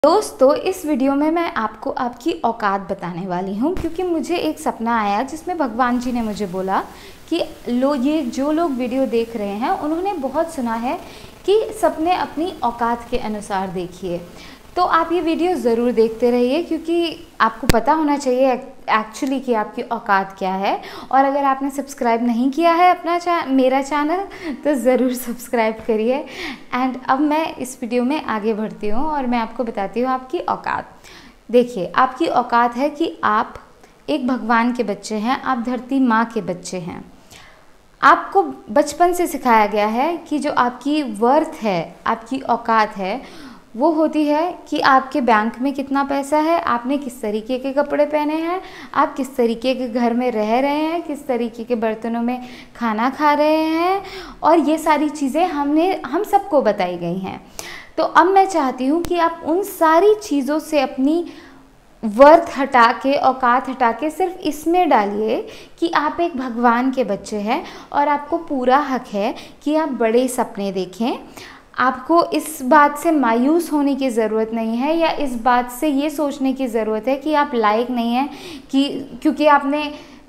दोस्तों, इस वीडियो में मैं आपको आपकी औकात बताने वाली हूँ, क्योंकि मुझे एक सपना आया जिसमें भगवान जी ने मुझे बोला कि ये जो लोग वीडियो देख रहे हैं उन्होंने बहुत सुना है कि सपने अपनी औकात के अनुसार देखिए। तो आप ये वीडियो ज़रूर देखते रहिए, क्योंकि आपको पता होना चाहिए एक्चुअली कि आपकी औकात क्या है। और अगर आपने सब्सक्राइब नहीं किया है मेरा चैनल, तो ज़रूर सब्सक्राइब करिए। एंड अब मैं इस वीडियो में आगे बढ़ती हूँ और मैं आपको बताती हूँ आपकी औकात। देखिए, आपकी औकात है कि आप एक भगवान के बच्चे हैं, आप धरती माँ के बच्चे हैं। आपको बचपन से सिखाया गया है कि जो आपकी वर्थ है, आपकी औकात है, वो होती है कि आपके बैंक में कितना पैसा है, आपने किस तरीके के कपड़े पहने हैं, आप किस तरीके के घर में रह रहे हैं, किस तरीके के बर्तनों में खाना खा रहे हैं। और ये सारी चीज़ें हम सबको बताई गई हैं। तो अब मैं चाहती हूँ कि आप उन सारी चीज़ों से अपनी वर्थ हटा के, औकात हटा के सिर्फ इसमें डालिए कि आप एक भगवान के बच्चे हैं और आपको पूरा हक है कि आप बड़े सपने देखें। आपको इस बात से मायूस होने की ज़रूरत नहीं है, या इस बात से ये सोचने की ज़रूरत है कि आप लायक नहीं हैं कि क्योंकि आपने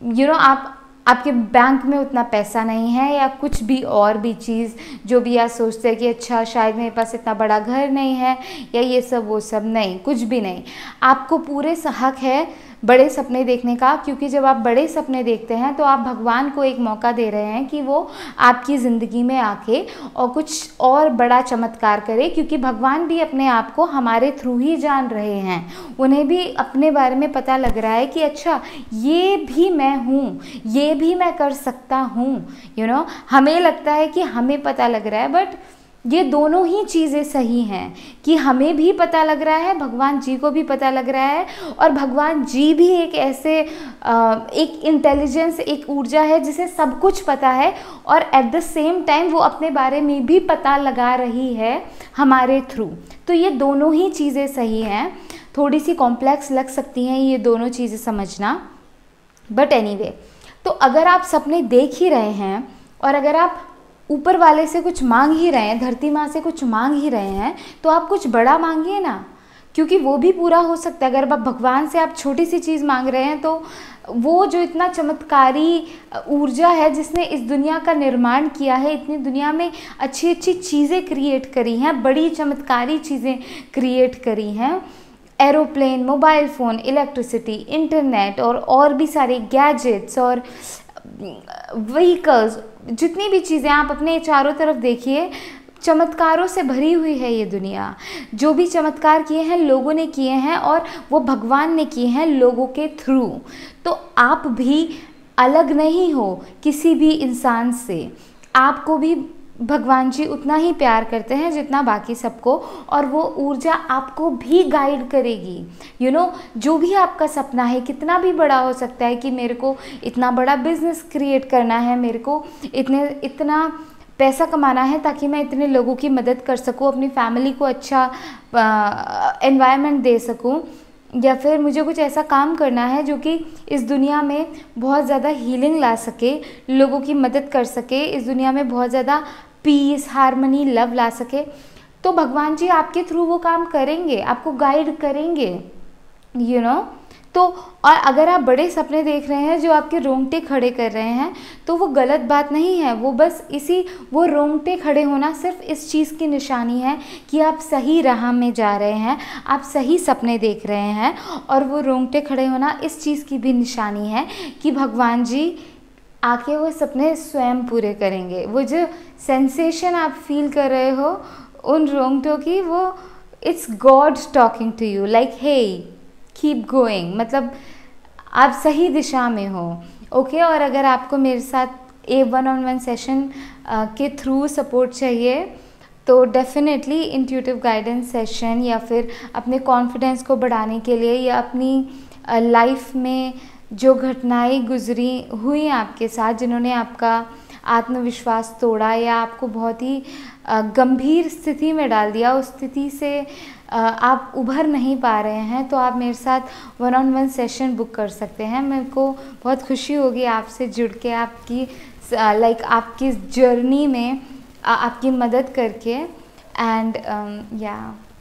आपके बैंक में उतना पैसा नहीं है, या कुछ भी और भी चीज़ जो भी आप सोचते हैं कि अच्छा शायद मेरे पास इतना बड़ा घर नहीं है, या ये सब वो सब। नहीं, कुछ भी नहीं। आपको पूरे हक है बड़े सपने देखने का, क्योंकि जब आप बड़े सपने देखते हैं तो आप भगवान को एक मौका दे रहे हैं कि वो आपकी ज़िंदगी में आके और कुछ और बड़ा चमत्कार करे। क्योंकि भगवान भी अपने आप को हमारे थ्रू ही जान रहे हैं, उन्हें भी अपने बारे में पता लग रहा है कि अच्छा ये भी मैं हूँ, ये भी मैं कर सकता हूँ। हमें लगता है कि हमें पता लग रहा है, बट ये दोनों ही चीज़ें सही हैं कि हमें भी पता लग रहा है, भगवान जी को भी पता लग रहा है। और भगवान जी भी एक ऐसे एक इंटेलिजेंस, एक ऊर्जा है जिसे सब कुछ पता है, और एट द सेम टाइम वो अपने बारे में भी पता लगा रही है हमारे थ्रू। तो ये दोनों ही चीज़ें सही हैं। थोड़ी सी कॉम्प्लेक्स लग सकती हैं ये दोनों चीज़ें समझना, बट एनीवे। तो अगर आप सपने देख ही रहे हैं और अगर आप ऊपर वाले से कुछ मांग ही रहे हैं, धरती माँ से कुछ मांग ही रहे हैं, तो आप कुछ बड़ा मांगिए ना, क्योंकि वो भी पूरा हो सकता है। अगर आप भगवान से आप छोटी सी चीज़ मांग रहे हैं, तो वो जो इतना चमत्कारी ऊर्जा है जिसने इस दुनिया का निर्माण किया है, इतनी दुनिया में अच्छी अच्छी चीज़ें क्रिएट करी हैं, बड़ी चमत्कारी चीज़ें क्रिएट करी हैं, aeroplane, mobile phone, electricity, internet और भी सारे गैजेट्स और व्हीकल्स, जितनी भी चीज़ें आप अपने चारों तरफ देखिए, चमत्कारों से भरी हुई है ये दुनिया। जो भी चमत्कार किए हैं लोगों ने किए हैं, और वो भगवान ने किए हैं लोगों के थ्रू। तो आप भी अलग नहीं हो किसी भी इंसान से। आपको भी भगवान जी उतना ही प्यार करते हैं जितना बाकी सबको, और वो ऊर्जा आपको भी गाइड करेगी। जो भी आपका सपना है, कितना भी बड़ा हो सकता है कि मेरे को इतना बड़ा बिजनेस क्रिएट करना है, मेरे को इतना पैसा कमाना है ताकि मैं इतने लोगों की मदद कर सकूं, अपनी फैमिली को अच्छा एनवायरनमेंट दे सकूं, या फिर मुझे कुछ ऐसा काम करना है जो कि इस दुनिया में बहुत ज़्यादा हीलिंग ला सके, लोगों की मदद कर सके, इस दुनिया में बहुत ज़्यादा पीस, हार्मनी, लव ला सके, तो भगवान जी आपके थ्रू वो काम करेंगे, आपको गाइड करेंगे। तो और अगर आप बड़े सपने देख रहे हैं जो आपके रोंगटे खड़े कर रहे हैं, तो वो गलत बात नहीं है। वो बस वो रोंगटे खड़े होना सिर्फ इस चीज़ की निशानी है कि आप सही राह में जा रहे हैं, आप सही सपने देख रहे हैं। और वो रोंगटे खड़े होना इस चीज़ की भी निशानी है कि भगवान जी आके वो सपने स्वयं पूरे करेंगे। वो जो सेंसेशन आप फील कर रहे हो उन रोंगटों की, वो it's god talking to you like hey keep going, मतलब आप सही दिशा में हो। ओके। और अगर आपको मेरे साथ ए 1-on-1 सेशन के थ्रू सपोर्ट चाहिए, तो डेफिनेटली इंट्यूटिव गाइडेंस सेशन, या फिर अपने कॉन्फिडेंस को बढ़ाने के लिए, या अपनी लाइफ में जो घटनाएं गुजरी हुई आपके साथ, जिन्होंने आपका आत्मविश्वास तोड़ा या आपको बहुत ही गंभीर स्थिति में डाल दिया, उस स्थिति से आप उभर नहीं पा रहे हैं, तो आप मेरे साथ 1-on-1 सेशन बुक कर सकते हैं। मेरे को बहुत खुशी होगी आपसे जुड़ के, आपकी जर्नी में आपकी मदद करके। एंड